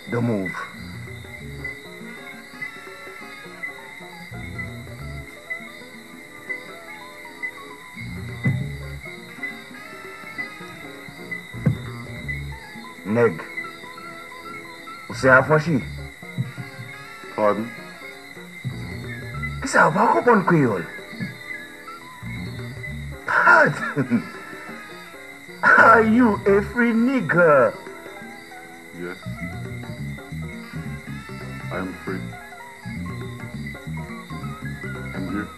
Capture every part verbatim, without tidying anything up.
The move. Neg. Ou se affranchi? Pardon? Qu'est-ce que ça va comprendre créole? Pardon. Are you a free nigger? Yes. I am free. And you?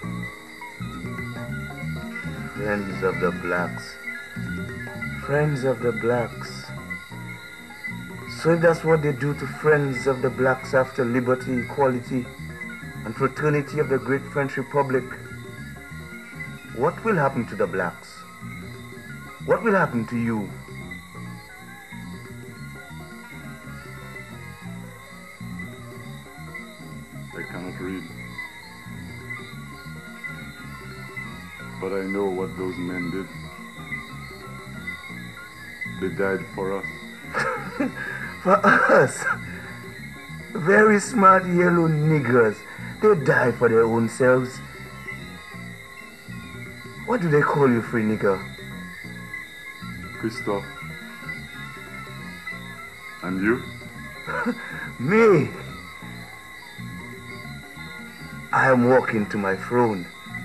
Friends of the blacks. Friends of the blacks. So if that's what they do to friends of the blacks after liberty, equality, and fraternity of the great French Republic, what will happen to the blacks? What will happen to you? I cannot read. But I know what those men did. They died for us. For us? Very smart yellow niggers. They die for their own selves. What do they call you, free nigger? Christophe. And you? Me? I am walking to my throne.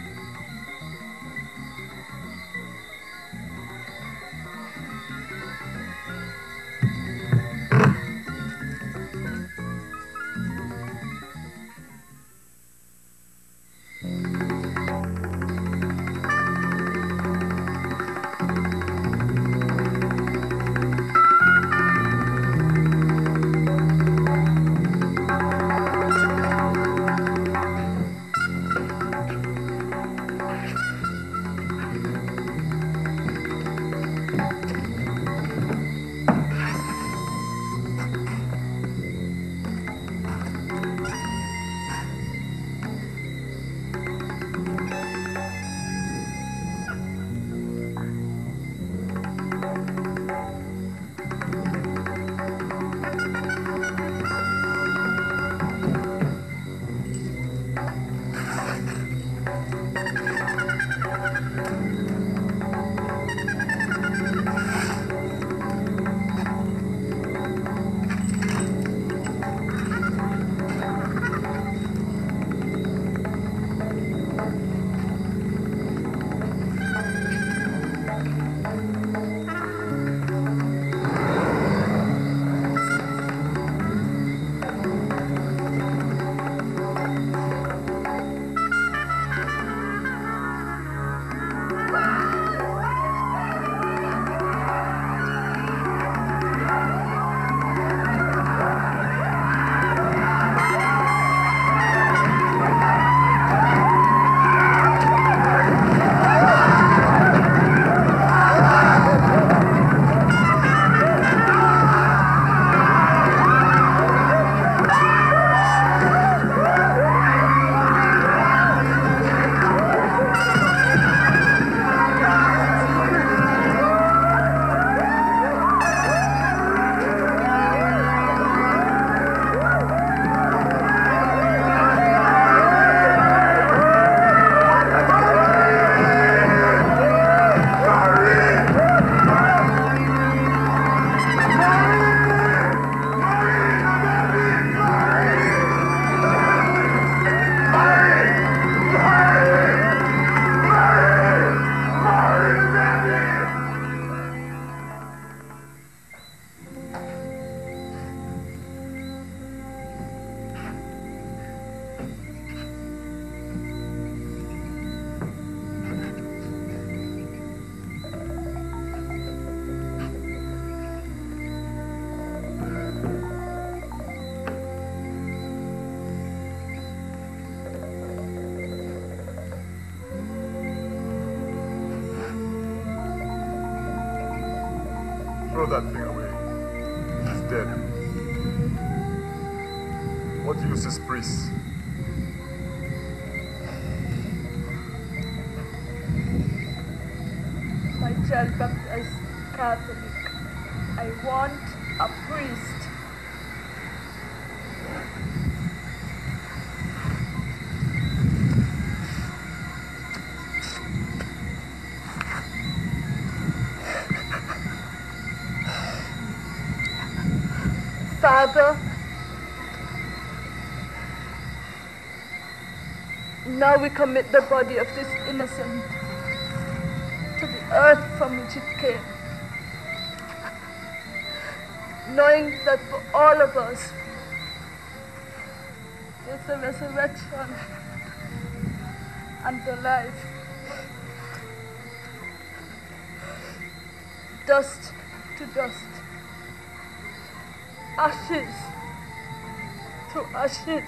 Throw that thing away. He's dead. What use is priests? My child baptized Catholic. I want a priest. Father, now we commit the body of this innocent to the earth from which it came, knowing that for all of us, there's a resurrection and the life. Dust to dust, ashes to ashes.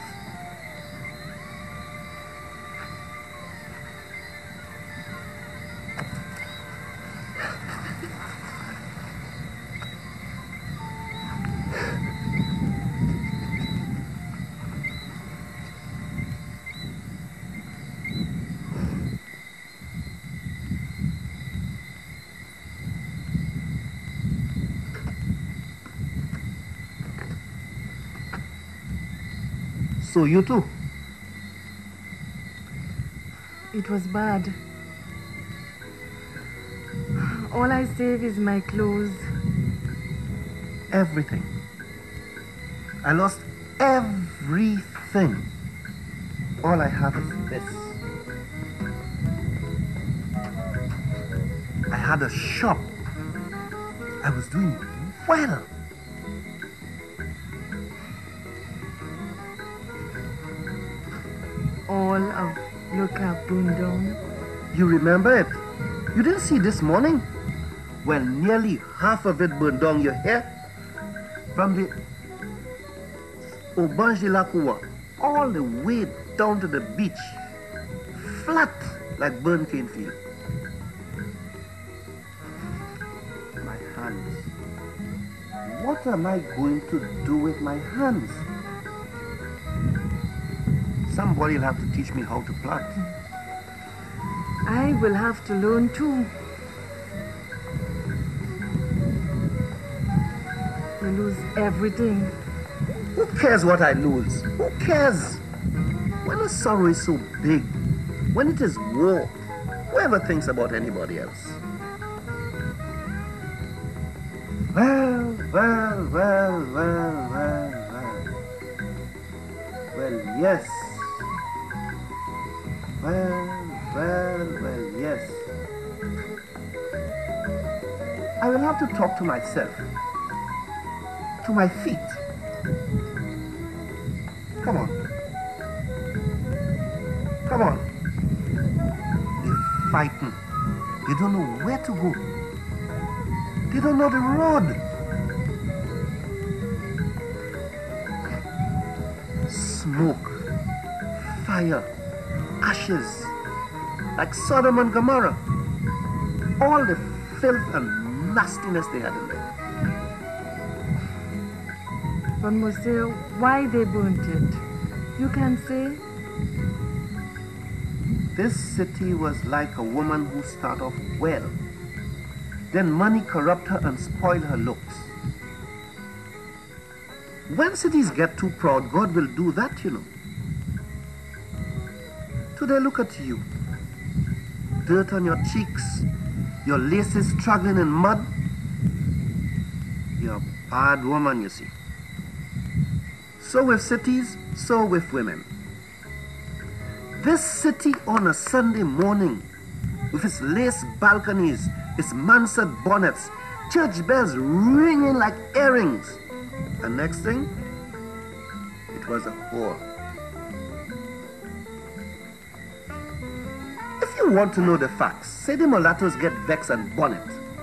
So you too? It was bad. All I save is my clothes. Everything. I lost everything. All I have is this. I had a shop. I was doing well. All of Luca burned down. You remember it? You didn't see this morning? Well, nearly half of it burned down your hair. From the Aubange de la Cour all the way down to the beach. Flat like burnt cane field. My hands. What am I going to do with my hands? Somebody will have to teach me how to plant. I will have to learn too. You lose everything. Who cares what I lose? Who cares? When a sorrow is so big, when it is war, whoever thinks about anybody else? Well, well, well, well, well, well. Well, yes. Well, well, well, yes. I will have to talk to myself. To my feet. Come on. Come on. They're fighting. They don't know where to go. They don't know the road. Smoke. Fire. Ashes. Like Sodom and Gomorrah. All the filth and nastiness they had in there. One must say why they burnt it. You can say? This city was like a woman who started off well. Then money corrupt her and spoil her looks. When cities get too proud, God will do that, you know. Today, look at you. Dirt on your cheeks, your laces struggling in mud. You're a bad woman, you see. So with cities, so with women. This city on a Sunday morning, with its lace balconies, its mansard bonnets, church bells ringing like earrings. And next thing, it was a whore. If you want to know the facts, say the mulattoes get vexed and bonnet.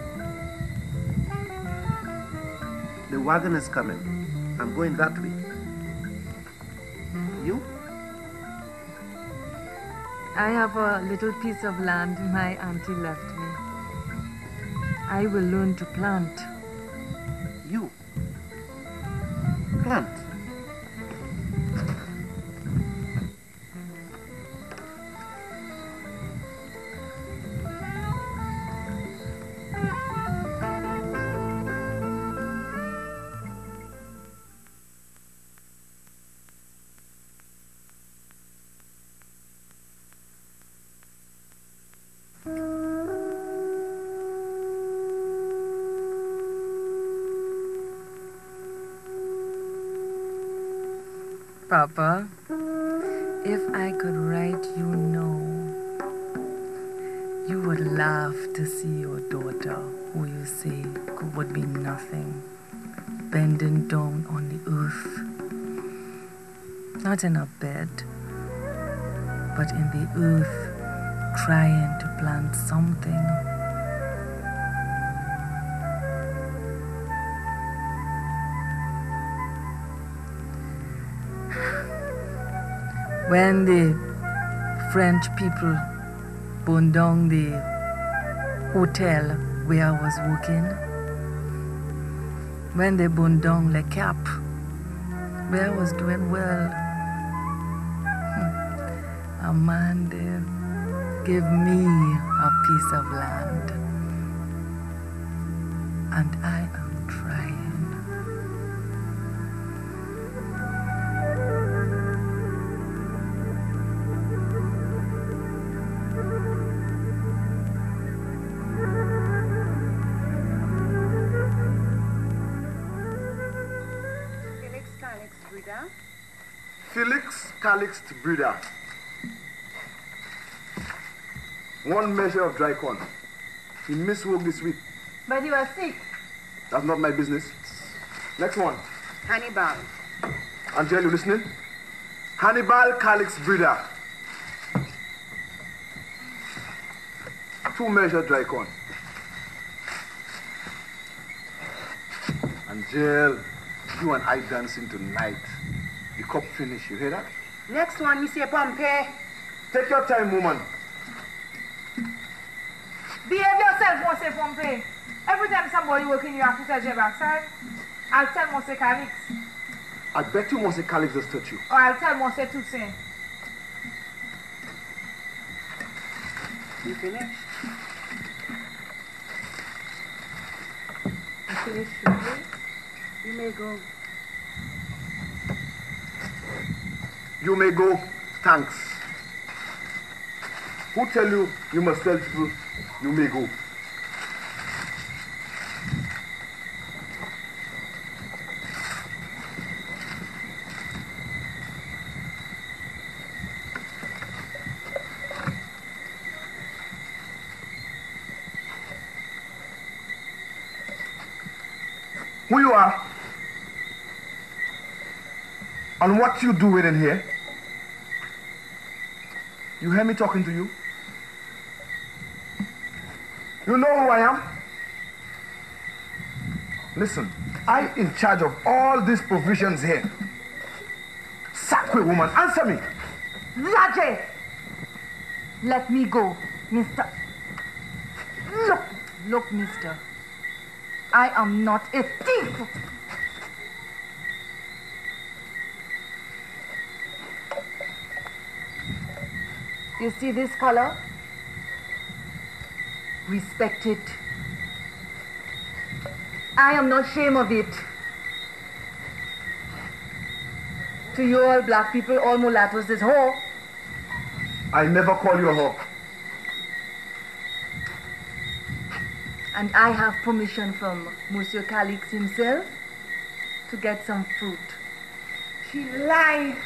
The wagon is coming. I'm going that way. You? I have a little piece of land my auntie left me. I will learn to plant. You? Plant? Papa, if I could write you know, you would laugh to see your daughter, who you say would be nothing, bending down on the earth, not in a bed, but in the earth, trying to plant something. When the French people burned down the hotel where I was working, when they burned down Le Cap, where I was doing well, a man there gave me a piece of land, and I am trying. Felix Calixed Breeder. One measure of dry corn. He missed work this week. But you are sick. That's not my business. Next one. Hannibal. Angel, you listening? Hannibal Calixed Breeder. Two measure dry corn. Angel, you and I dancing tonight. The cup finish, you hear that? Next one, Monsieur Pompey. Take your time, woman. Behave yourself, Monsieur Pompey. Every time somebody working, you have to touch your backside. I'll tell Monsieur Calix. I bet you Monsieur Calix just touch you. Or I'll tell Monsieur Toussaint. You finished? You finished shooting? You may go. You may go, thanks. Who tell you you must tell people you may go? Who you are? And what you doing in here? You hear me talking to you? You know who I am? Listen, I in charge of all these provisions here. Sacred woman, answer me. Raje! Let me go, mister. Look, look, mister. I am not a thief. You see this color? Respect it. I am not ashamed of it. To you all black people, all mulattoes is whore. I never call you a whore. And I have permission from Monsieur Calix himself to get some fruit. She lied.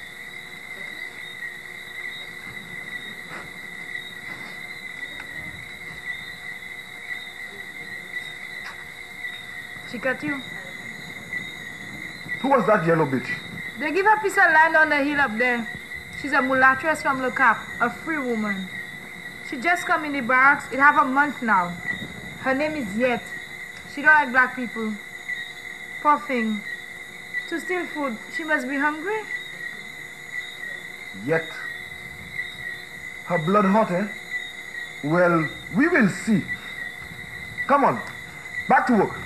She cut you. Who was that yellow bitch? They give her a piece of land on the hill up there. She's a mulatress from Le Cap, a free woman. She just come in the barracks. It have a month now. Her name is Yet. She don't like black people. Poor thing. To steal food, she must be hungry. Yet. Her blood hot, eh? Well, we will see. Come on, back to work.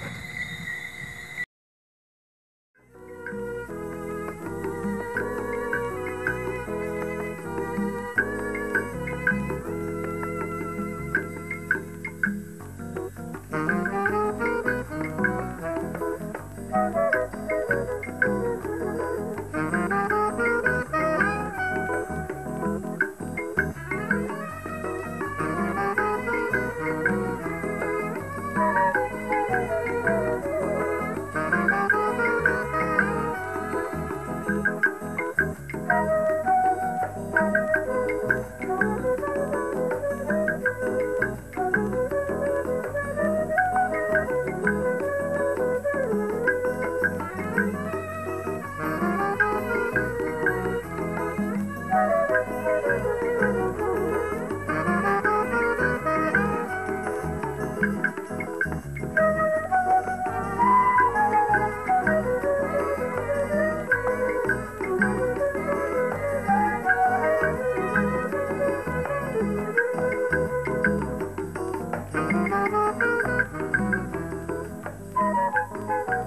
Bye.